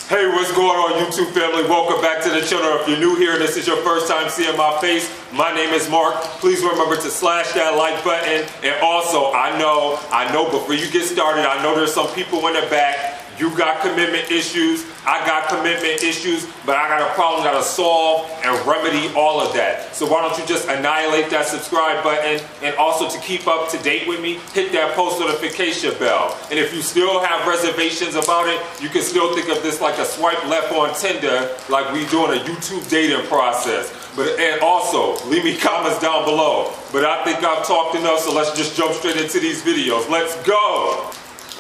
Hey, what's going on, YouTube family? Welcome back to the channel. If you're new here and this is your first time seeing my face, my name is Mark. Please remember to slash that like button. And also, I know before you get started, I know there's some people in the back. You got commitment issues, I got commitment issues, but I got a problem I gotta solve and remedy all of that. So why don't you just annihilate that subscribe button, and also to keep up to date with me, hit that post notification bell. And if you still have reservations about it, you can still think of this like a swipe left on Tinder, like we doing a YouTube dating process. And also, leave me comments down below. But I think I've talked enough, so let's just jump straight into these videos. Let's go!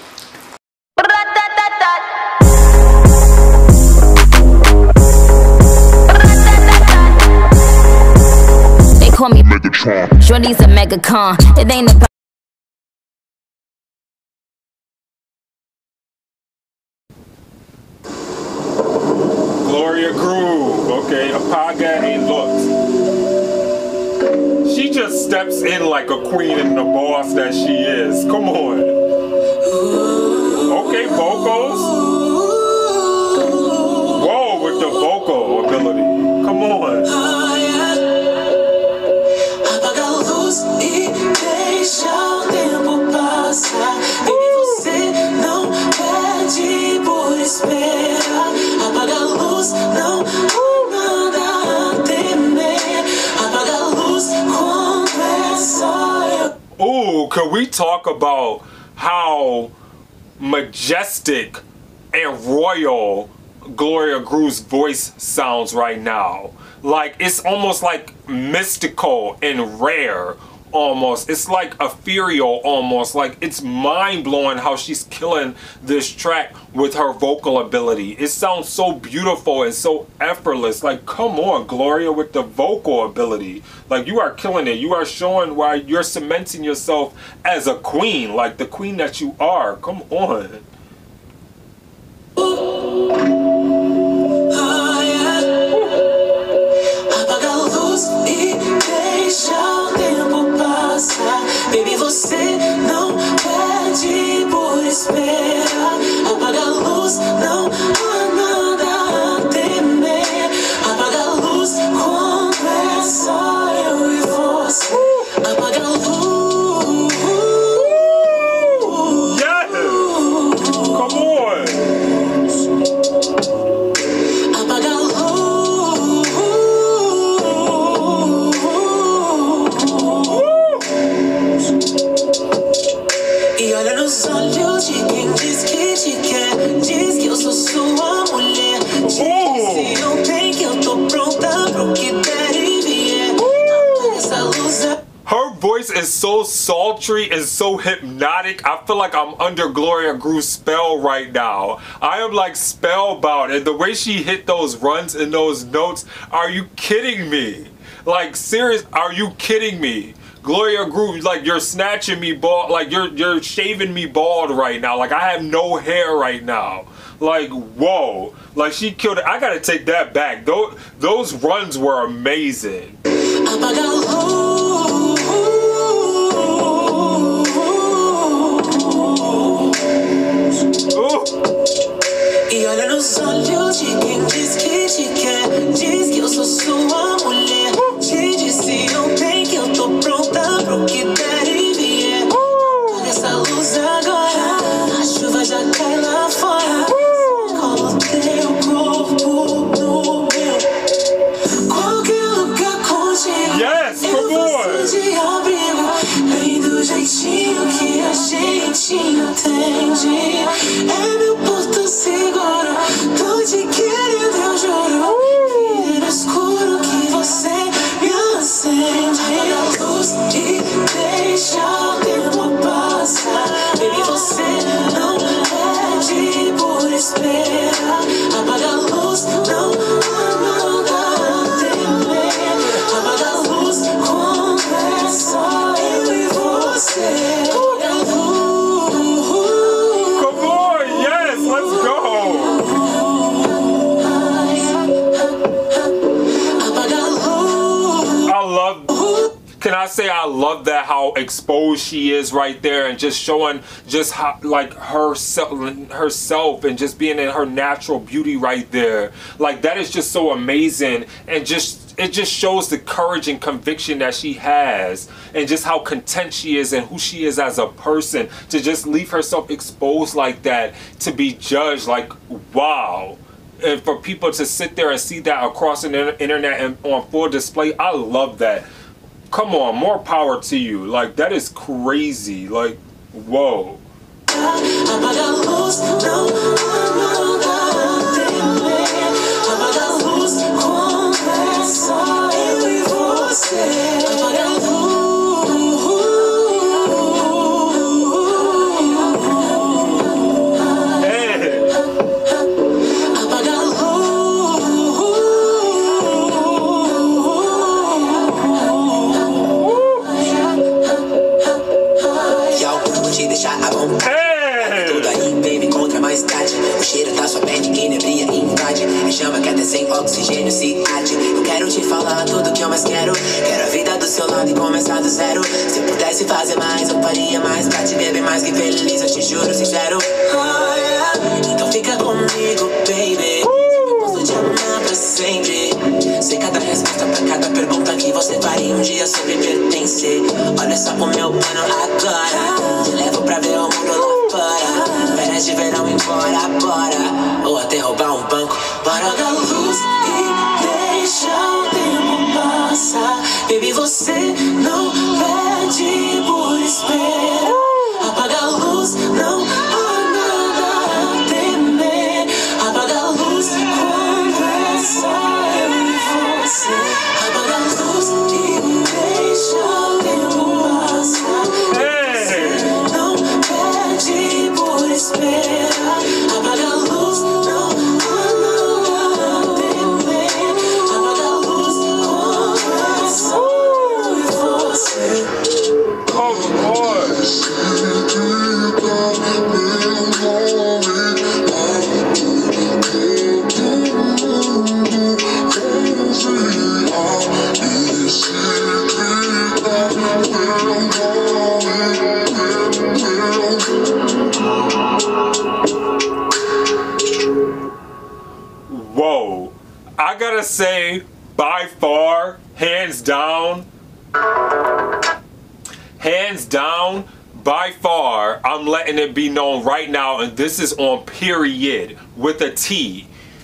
Call me Megatron. Shorty's a megacon. It ain't about GLORIA GROOVE. Okay, Apaga ain't looks. She just steps in like a queen and the boss that she is. Come on. Okay, vocals. Whoa, with the vocal ability. Come on. Ooh, could we talk about how majestic and royal GLORIA GROOVE's voice sounds right now? Like, it's almost like mystical and rare. Almost, it's like ethereal almost. Like, it's mind-blowing how she's killing this track with her vocal ability. It sounds so beautiful and so effortless. Like, come on, GLORIA, with the vocal ability. Like, you are killing it. You are showing why you're cementing yourself as a queen, like the queen that you are. Come on. Baby, você não pede por espera. Apaga a luz, não há nada a temer. Apaga a luz, conversa eu e você. Apaga a luz. Yes! Come on! Apaga a luz. E olha nos olhos de quem diz que te quer. Diz que eu sou sua mulher. Diz que não tem, que eu tô pronta pro que der e vier. Essa luz é... Her voice is so sultry and so hypnotic. I feel like I'm under GLORIA GROOVE's spell right now. I am like spellbound, and the way she hit those runs and those notes, are you kidding me? Like, serious, are you kidding me? GLORIA GROOVE, like, you're snatching me bald, like you're shaving me bald right now. Like, I have no hair right now. Like, whoa, like, she killed it. I gotta take that back. Those runs were amazing. E olha nos olhos de quem diz que te quer. Diz que eu sou sua mulher. Te disse ontem que eu tô pronta pro que der e vier. Apaga essa luz agora. A chuva já cai lá fora. Cola o teu corpo no meu. Qualquer lugar contigo. Yes, come on. De abrigo. Vem do jeitinho que a gente entende. É meu porto seguro. Tô te querendo, eu juro. E no escuro que você I say I love that how exposed she is right there, and just showing just how like herself and just being in her natural beauty right there. Like that is just so amazing, and it just shows the courage and conviction that she has, and just how content she is and who she is as a person, to just leave herself exposed like that, to be judged. Like, wow. And for people to sit there and see that across the internet and on full display, I love that. Come on, more power to you. Like, that is crazy. Like, whoa. Sem oxigênio se arde. Eu quero te falar tudo que eu mais quero. Quero a vida do seu lado e começar do zero. Se eu pudesse fazer mais, eu faria mais. Pra te ver bem mais que feliz, eu te juro sincero. Então fica comigo, baby. Eu posso te amar pra sempre. Sei cada resposta pra cada pergunta que você faria um dia sobre pertencer. Olha só o meu plano agora. Te levo pra ver o mundo lá fora. Férias de verão embora, bora. Ou até roubar um banco. Bora dar luz e deixa o tempo passar. Baby, você não pede por espera. Apaga a luz, não há nada a temer. Apaga a luz, conversa eu e você. Apaga a luz e deixa o tempo passar. Você não pede por espera. Apaga a luz, não há nada a temer. Apaga a luz, conversa eu e você. Come on. Whoa, I gotta say, by far, hands down, by far, I'm letting it be known right now, and this is on period with a T.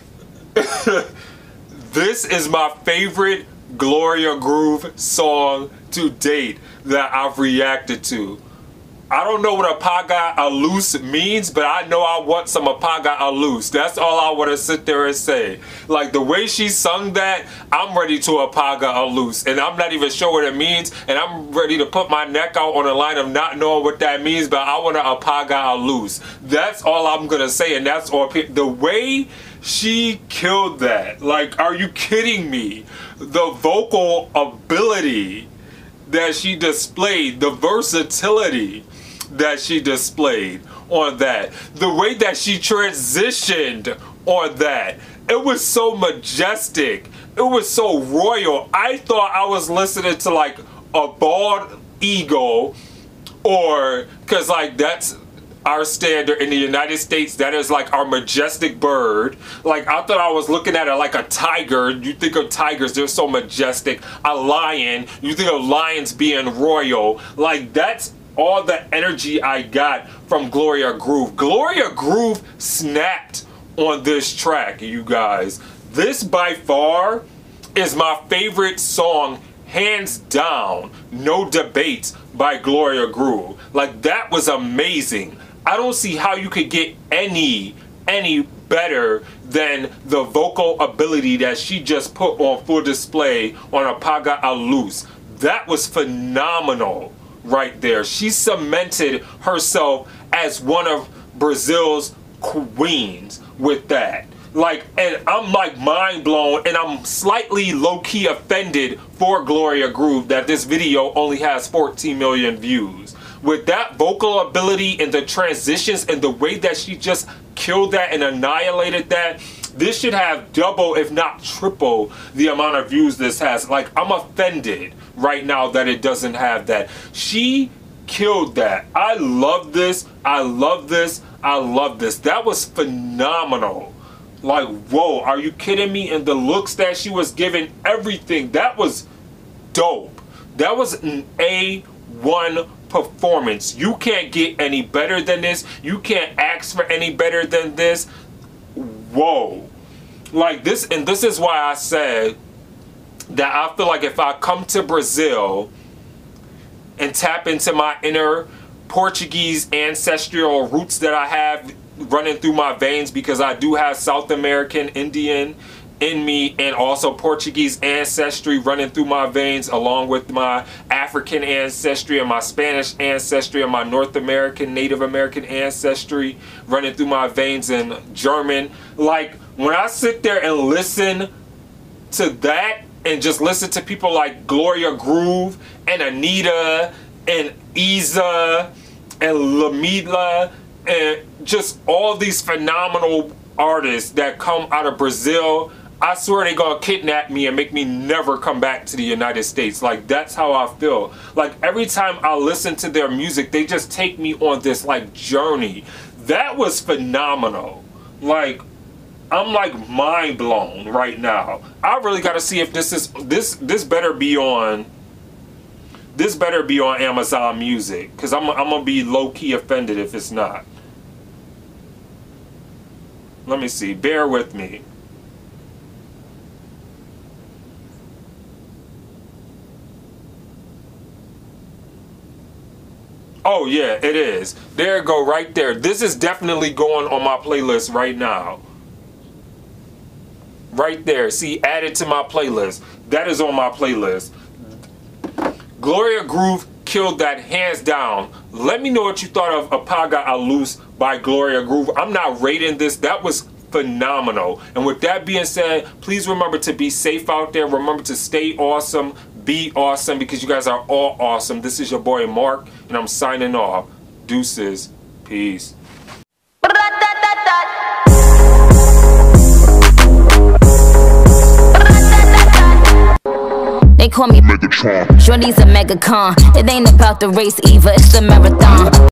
This is my favorite Gloria Groove song to date that I've reacted to. I don't know what Apaga a loose means, but I know I want some Apaga a loose. That's all I want to sit there and say. Like the way she sung that, I'm ready to Apaga a loose. And I'm not even sure what it means. And I'm ready to put my neck out on the line of not knowing what that means, but I want to Apaga a loose. That's all I'm going to say. And that's all. The way she killed that. Like, are you kidding me? The vocal ability that she displayed, the versatility that she displayed on that, the way that she transitioned on that, it was so majestic, it was so royal. I thought I was listening to like a bald eagle, or because like that's our standard in the United States, that is like our majestic bird. Like I thought I was looking at it like a tiger. You think of tigers, they're so majestic. A lion, you think of lions being royal. Like that's all the energy I got from Gloria Groove. Gloria Groove snapped on this track, you guys. This by far is my favorite song, hands down, no debates, by Gloria Groove. Like that was amazing. I don't see how you could get any better than the vocal ability that she just put on full display on Apaga a Luz. That was phenomenal right there. She cemented herself as one of Brazil's queens with that. Like, and I'm like mind blown, and I'm slightly low-key offended for Gloria Groove that this video only has 14 million views. With that vocal ability and the transitions and the way that she just killed that and annihilated that, This should have double, if not triple, the amount of views this has. Like, I'm offended right now that it doesn't have that. She killed that. I love this. I love this. I love this. That was phenomenal. Like, whoa, are you kidding me? And the looks that she was giving, everything, that was dope. That was an A1 performance. You can't get any better than this. You can't ask for any better than this. Whoa. Like this, and this is why I said that I feel like if I come to Brazil and tap into my inner Portuguese ancestral roots that I have running through my veins, because I do have South American, Indian in me, and also Portuguese ancestry running through my veins, along with my African ancestry and my Spanish ancestry and my North American, Native American ancestry running through my veins, and German. Like, when I sit there and listen to that and just listen to people like GLORIA GROOVE and Anita and Isa and Lamila and just all these phenomenal artists that come out of Brazil, I swear they gonna kidnap me and make me never come back to the United States. Like, that's how I feel. Like, every time I listen to their music, they just take me on this like journey. That was phenomenal. Like, I'm like mind blown right now. I really gotta see if this is this better be on Amazon Music, because I'm gonna be low-key offended if it's not. Let me see, bear with me. Oh yeah, it is. There it go, right there. This is definitely going on my playlist right now. Right there. See, added to my playlist. That is on my playlist. GLORIA GROOVE killed that hands down. Let me know what you thought of Apaga a Luz by GLORIA GROOVE. I'm not rating this. That was phenomenal. And with that being said, please remember to be safe out there. Remember to stay awesome. Be awesome, because you guys are all awesome. This is your boy Mark, and I'm signing off. Deuces. Peace. They call me Megatron. Shorty's a mega con. It ain't about the race either, it's a marathon.